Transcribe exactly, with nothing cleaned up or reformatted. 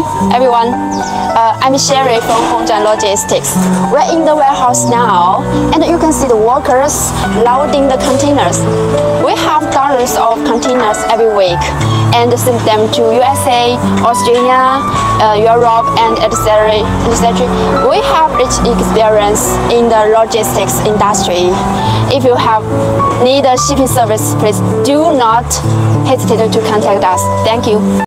everyone. Uh, I'm Sherry from Hongzhan Logistics. We're in the warehouse now, and you can see the workers loading the containers. We have thousands of containers every week, and send them to U S A, Australia, uh, Europe, and et cetera, et cetera. We have rich experience in the logistics industry. If you have need a shipping service, please do not hesitate to contact us. Thank you.